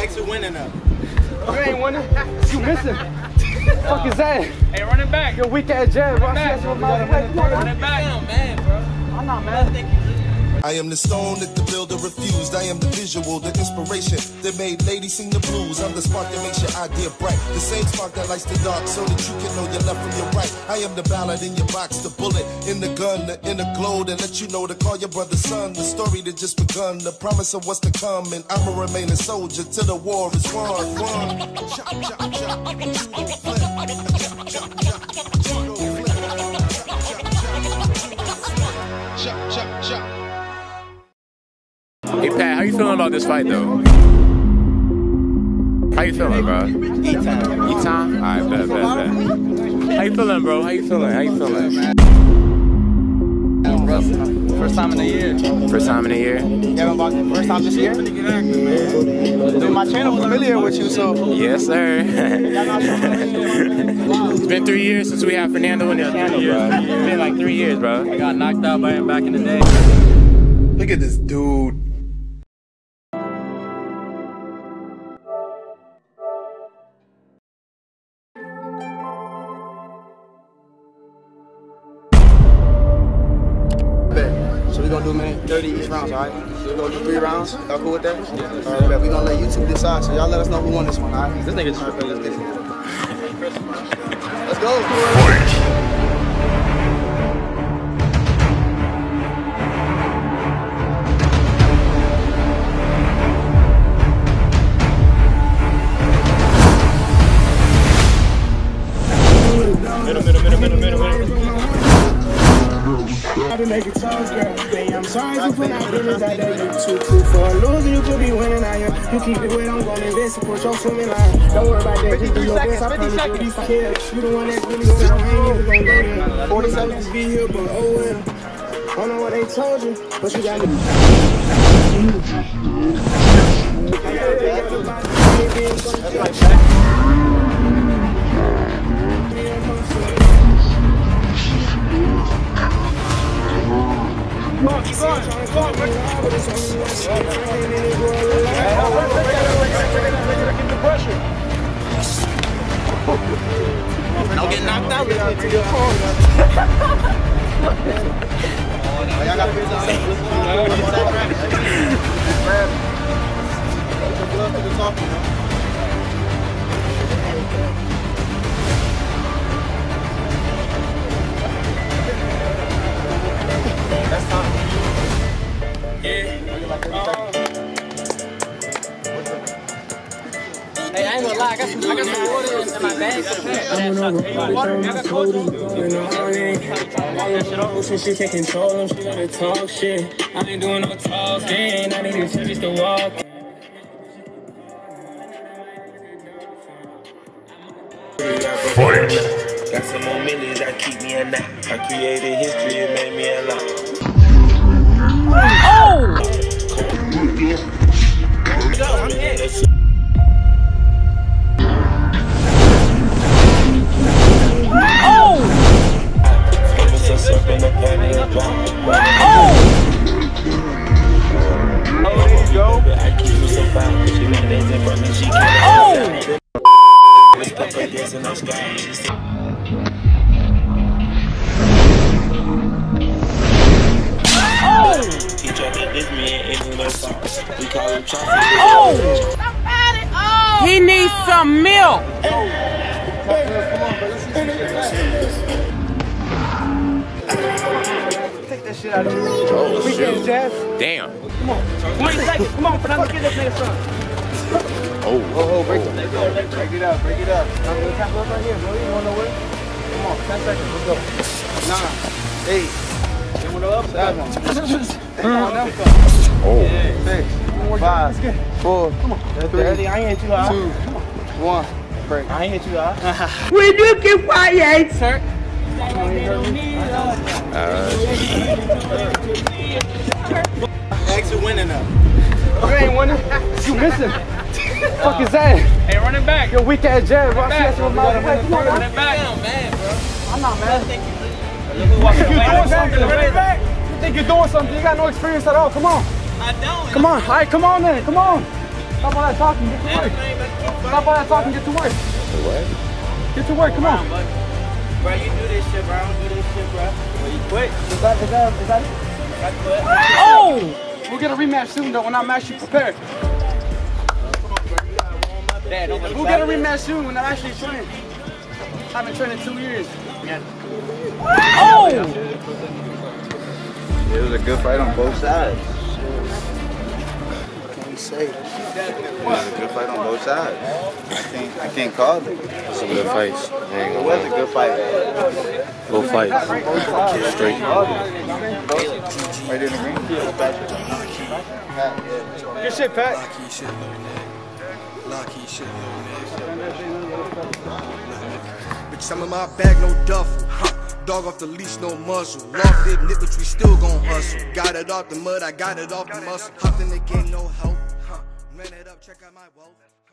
actually winning though. You ain't winning. You missing. Fuck is that? Hey, run it back. Your weak ass jab, bro. Run it Run back. Run it back. I'm mad, bro. I'm not mad. I am the stone that the builder refused. I am the visual, the inspiration that made ladies sing the blues. I'm the spark that makes your idea bright. The same spark that lights the dark so that you can know your left from your right. I am the ballad in your box, the bullet in the gun, the inner glow that let you know to call your brother son. The story that just begun, the promise of what's to come. And I'ma remain a soldier till the war is won. Chop, chop, chop, Hey Pat, how you feeling about this fight though? How you feeling, bro? Eat time. Eat time? Alright, bet. How you feeling, bro? How you feeling? First time in a year. First time in a year? Yeah, first time this year? Dude, my channel familiar with you, so. Yes, sir. It's been 3 years since we had Fernando in the channel, bro. It's been like 3 years, bro. I got knocked out by him back in the day. Look at this dude. So we're gonna do 30 each round, alright? We're gonna do 3 rounds. Y'all cool with that? Alright, we're gonna let YouTube decide. So y'all let us know who won this one, alright? This nigga just let's go. I've been making toes, girl. Hey, I'm sorry to put out business out there. You too cool for a loser. You could be winning. I am. You keep it wet. I'm gonna invest. Support your swimming line. Don't worry about that. Just do your best. I promise you'll be scared. You the one that's really going. I ain't even gonna go there. 47 just be here, but oh well. I don't know what they told you, but you got to. Don't get knocked out. Y'all got put That's time. Hey, I ain't gonna lie, I got some water in my bag. She can't control them, she gotta talk shit. I ain't doing no talking, I need to just to walk. Fight. Got some more millions that keep me in that. I created history, it made me a lot. He needs some milk. Take that shit out of here. Oh, shit. Jazz. Damn. Come on. 20 seconds. Come on, Fernando, get this nigga some. Oh, break it up. I'm gonna tap up right here, bro. You wanna know where? Come on, 10 seconds, let's go. 9, 8, 7. Come on now. 6, 5, 4, 3, I ain't hit you high. 2, 1, break. I ain't hit you high. Will you keep quiet, sir? Actually winning though. You ain't winning. You missing. Fuck is that? Hey, run it back. Your weak ass jab, bro. Run it back. I'm mad, bro. I'm not mad. You think you're doing something? You got no experience at all. Come on. I don't. Come on. All right, come on then. Come on. All Stop all that talking, get to work. Stop all that talking, get to work. What? Get to work, come on. Bro, you do this shit, bro. I don't do this shit, bro. Well, you quit. Is that it? I quit. Oh! We'll get a rematch soon, though, when I'm actually prepared. We'll get a rematch soon when I'm actually training. I've been training 2 years. Oh! It was a good fight on both sides. What can we say? It was a good fight on both sides. I can't call it. It's a good fight. It was a good fight. Go fight. Straight. Right in the ring. Good shit, Pat. Bitch, I'm in my bag, no duffel. Dog off the leash, no muzzle. Long did nip, but we still gon' hustle. Got it off the mud, I got it off the muscle. Hopped in the game, no help. Ran it up, check out my wealth.